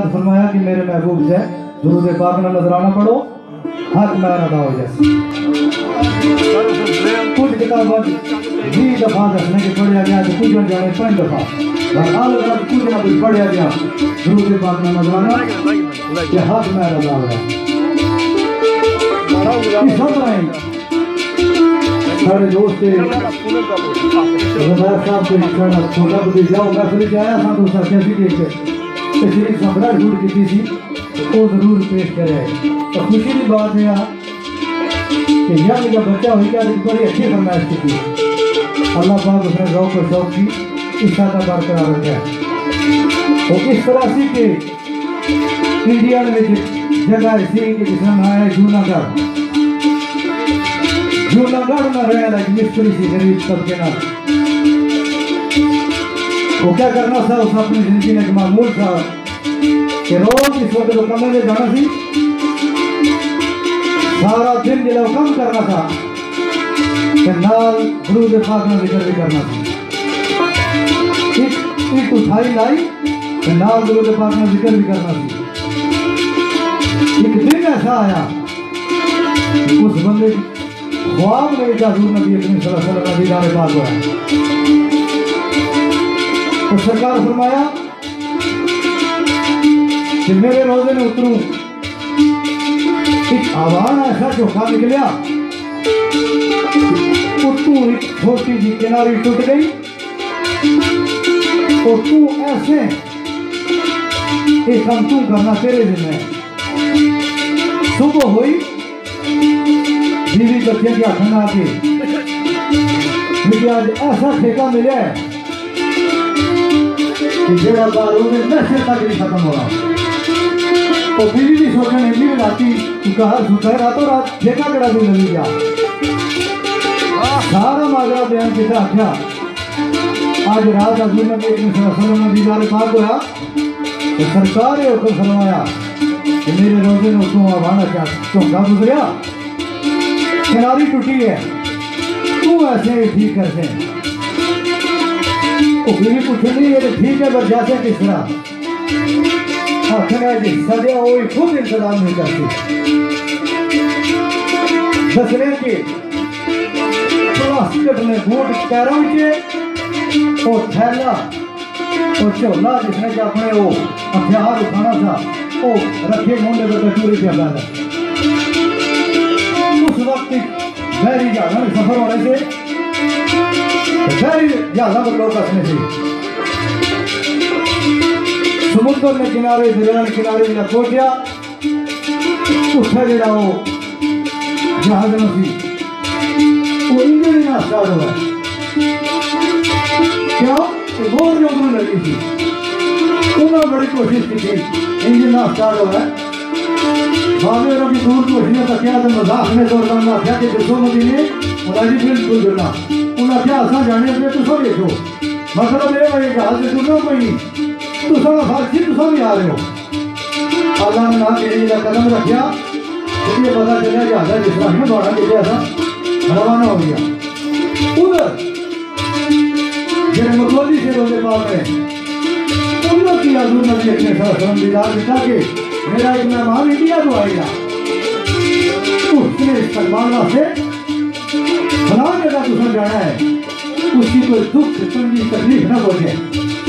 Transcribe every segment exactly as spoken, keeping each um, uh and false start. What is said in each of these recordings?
ने फरमाया कि मेरे महबूब से दुरूद पाक में नजराना पढ़ो, हक में अदा हो जाए। कुछ किताबों जी दफा दसने के पढ़िया गया तो कुछ जाने पांच दफा बहरहाल अगर कुछ ना कुछ पढ़िया गया दुरूद पाक में नजराना के हक में अदा हो जाए। सारे दोस्त साहब को छोटा बुद्धि जाओ मैं फिर आया था तो उसका कैसी देख तशरीफ सम्राट जरूर की थी वो जरूर पेश करे। तो खुशी की बात है कि यह मेरा बच्चा हुई क्या बड़ी अच्छी फरमाइश की थी। अल्लाह पाक उसने शौक और शौक की इच्छा का बरकरार रखा। तो इस तरह से कि इंडिया में जगह ऐसी कि जिसमें आया जूनागढ़ जूनागढ़ में रह रहा मिस्त्री सी गरीब सबके नाम वो क्या करना था उसने अपनी जिंदगी में एक मामूल था कि रोज इस वक्त तो कमरे में जाना थी सारा दिन जो कम करना था कि नाल दुरूद पाक में जिक्र भी करना था। एक एक उठाई लाई कि नाल दुरूद पाक में जिक्र भी करना था। एक दिन ऐसा आया उस बंदे ख्वाब में हजूर नबी करीम सल्लल्लाहु अलैहि वसल्लम दीदार पाक हुआ। तो सरकार फरमाया कि मेरे रोजे में उतरूं, एक आवाज ऐसा चौका निकलिया तू एक छोटी जी किनारी टूट गई और तू ऐसे एक हम तू करना तेरे दिन में। सुबह हुई बीवी बच्चे की आखन आके मुझे आज ऐसा ठेका मिला है कि जेड़ा बारू में नशे तक नहीं खत्म हो रहा। तो बीवी भी सोचने हिंदी में आती तू कहा सुता रातों रात ठेका कड़ा भी नहीं गया। सारा माजरा बयान किया आख्या आज रात हजूर नबी करीम सल्लल्लाहु अलैहि वसल्लम ने दीदार पाक होया तो सरकार ने हुक्म फरमाया कि मेरे रोजे में उसको आवाना क्या चौंका गुजरिया किनारी टूटी है तू ऐसे ठीक करते तो बीवी पूछनी ये ठीक है पर जैसे किस तरह आखिर जी सजा वो खुद इंतजाम नहीं करती दसने के प्लास्टिक में बूट पैरों के और थैला और झोला जिसने कि अपने वो हथियार उठाना था वो रखे मुंडे पर कटोरी पे लगा। उस वक्त बहरी जहाजा में सफर होने से बहरी जहाजा पर लोग कसने से समुद्र में किनारे दरिया के किनारे जरा पहुंचा उठा जरा वो जहाज में सी वो इंजन ही ना स्टार्ट हुआ। क्यों वो जो उन्होंने लगी थी उन्होंने बड़ी कोशिश की थी इंजन ना स्टार्ट हुआ। बाबे और अभी दूर कोशिशें तक क्या तो मजाक में दौड़ करना क्या कि दसों मदीने मुलाजी बिल्कुल गिरना उन्हें क्या आसान जाने पे तो सब देखो मतलब ये भाई जहाज से सुनो कोई तो सब फारसी तो सब ही आ रहे हो। अल्लाह ने ना तेरी का कदम रखा तो ये पता चला जहाजा जिस तरह में दौड़ा के ऐसा रवाना हो गया। उधर जिन्हें मकोली से रोजे पाक में उन्होंने की हजूर नबी अपने सलाम दीदार दिखा के मेरा एक मेहमान इंडिया तो आएगा उसने इस्तेमाल से बना जगह दूसरा जाना है उसकी कोई दुख तंगी तकलीफ न हो जाए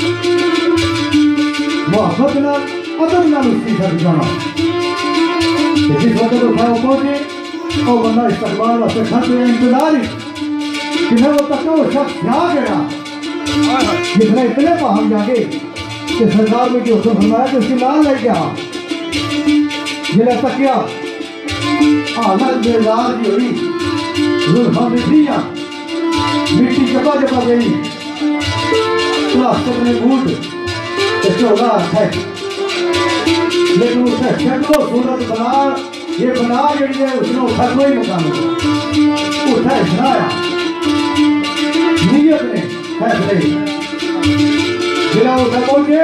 मोहब्बत ना अदब ना उसकी घर जाना जिस वक्त तो खाओ पहुंचे और बंदा इस्तेमाल वास्ते खाते इंतजार कि मैं वो तक वो शख्स क्या गया जिसने इतने पहाड़ जाके कि सरकार में जो उसने फरमाया कि उसकी लाल ले गया जिला तकिया हालत बेजार की हुई जुल्फा मिट्टियाँ मिट्टी जपा जपा गई प्लास्टिक में बूट झोला है लेकिन उसने शक्लो सूरत बना ये बना जी है उसने उठा कोई मकान उठा बनाया नीयत ने फैसले जिला उठा पहुंचे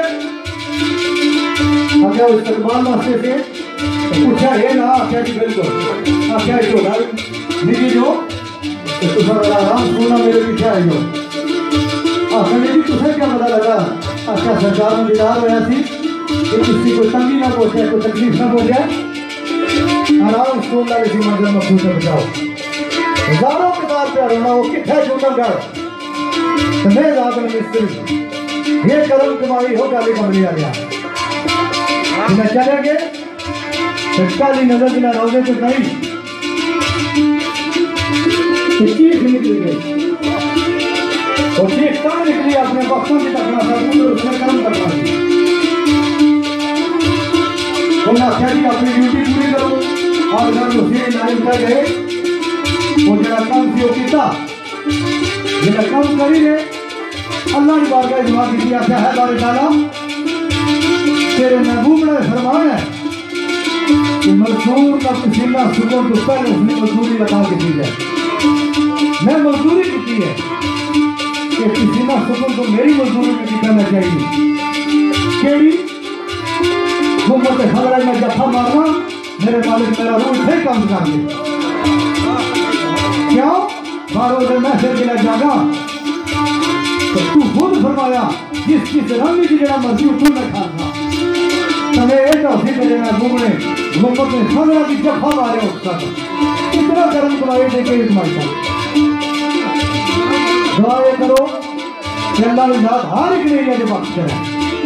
अगर इस्तेमाल वास्ते से पूछा है ना क्या जी बिल्कुल क्या झोला निजी जो तुझा आराम सोना मेरे पीछे आई हो आखिर जी तुझे क्या पता लगा अच्छा सरकार में दीदार होया थी कि किसी को तंगी ना पहुंचे, कोई तकलीफ ना पहुंचे, आराम से अल्लाह की मंजिल मकसूद से बचाओ। हजारों किताब पे रोना हो किथे जूना कर तने जाकर मिस्त्री ये करम कमाई हो काली कमली आ गया बिना चलेंगे काली नजर बिना रोजे तो नहीं चीख निकली गई और चीख कम निकली अपने बख्तों की तकना था उसने कर्म करना थी। उन्हें आख्या कि अपनी ड्यूटी पूरी करो और जब उसे नाइम कर गए वो जरा कम थी वो किता जरा कम करी गए अल्लाह की बारगाह में दुआ की आख्या है बारे ताला तेरे महबूब ने फरमान है कि मजदूर का पसीना सुकून तो पहले उसने मजदूरी लगा के दी जाए। मैं मजदूरी की है कि पसीना सुकून तो मेरी मजदूरी में भी करना चाहिए। केड़ी हुकूमत खबरें में जफा मारना मेरे मालिक मेरा रूह थे काम कर दे क्यों बारो से मैं फिर गिला जागा तो तू खुद फरमाया जिस किस रंग की जरा मर्जी तू न खाना तने ये तो फिर मेरे महबूब ने हुकूमत ने खबरें की जफा मारे उसका कितना कर्म कमाए देखे इस मायका दुआ ये करो कि अल्लाह की जात हर एक ने ये बख्श करे।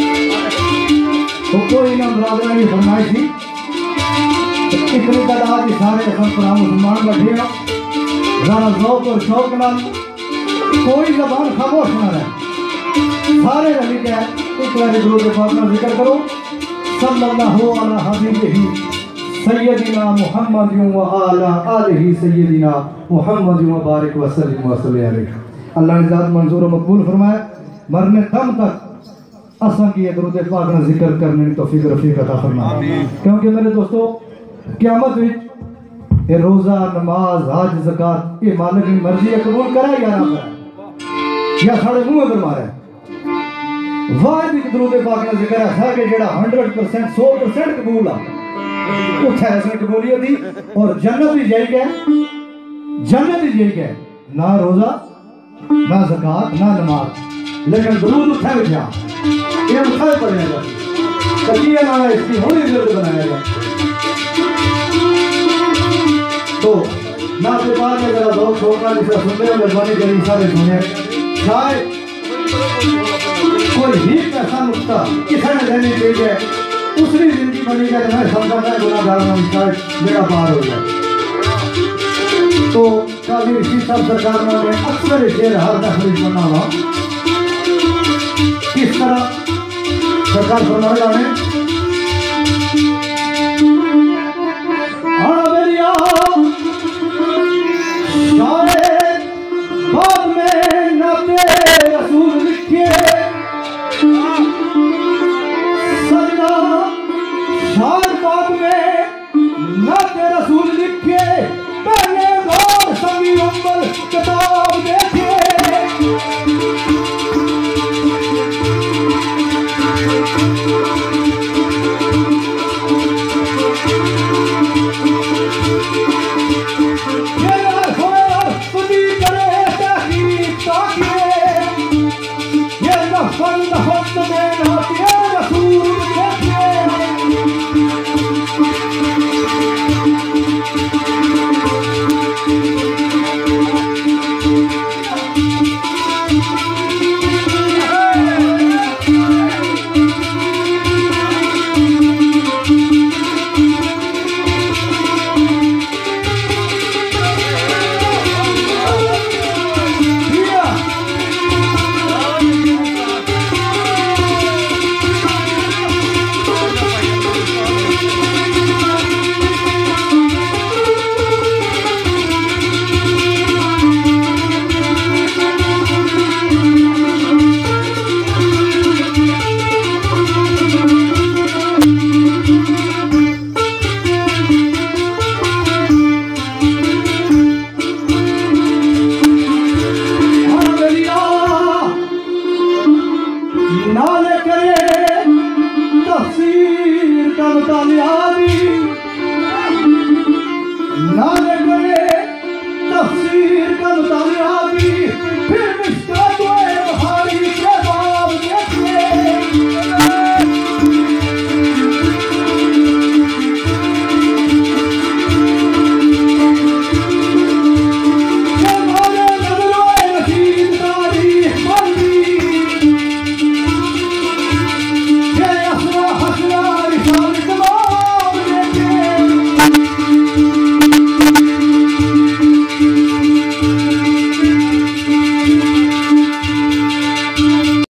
तो कोई ना बरादरा ये फरमाई थी इतनी तादाद के सारे असम मुसलमान बैठे हो जरा ज़ौक़ और शौक नाल कोई ज़बान खामोश ना रहे सारे रली के एक बार दुरूद पाक का जिक्र करो सल्लल्लाहु अला हबीबिही सय्यदिना मुहम्मद व अला आलिही सय्यदिना मुहम्मद व बारिक व सल्लिम व सल्ली अलैहि। अल्लाह ने ज़ात मंजूर और मकबूल फरमाए मरने दम तक असा की दुरूद पाक का जिक्र करने की तौफीक रफीक अता फरमाए। क्योंकि मेरे दोस्तों क़यामत में ये रोज़ा नमाज हज ज़कात ये मालिक की मर्जी है कबूल करा या ना करा या साढ़े मुंह में मारे वाहिद की दुरूद पाक का जिक्र है कि जेड़ा हंड्रेड परसेंट सौ परसेंट कबूल आ उठा इसने कबूलियत दी और जन्नत ही जाई गए जन्नत ही जाई गए ना रोज़ा ना ज़कात ना नमाज लेकिन दुरूद उठा गया ये उठा पड़ेगा कभी ना इसकी होनी जरूरत बनाया गया। तो ना के बाद में जरा दो छोड़ना जिसका सुनने में मेहरबानी करी सारे सुने शायद कोई ही पैसा नुकता किसी ने देने के लिए दूसरी जिंदगी बनी जाए मैं समझा मैं गुनाहगार हूं शायद मेरा पार हो जाए। तो काजी रशीद साहब सरकार ने अक्सर शेर हर दफरी बना हुआ किस तरह सरकार फरमा जाने बाद में नाते रसूल लिखे सजना शायद बाद में नाते रसूल लिखे पहले बार सभी उम्र किताब देखे नाले करे तफसीर का मुतालिया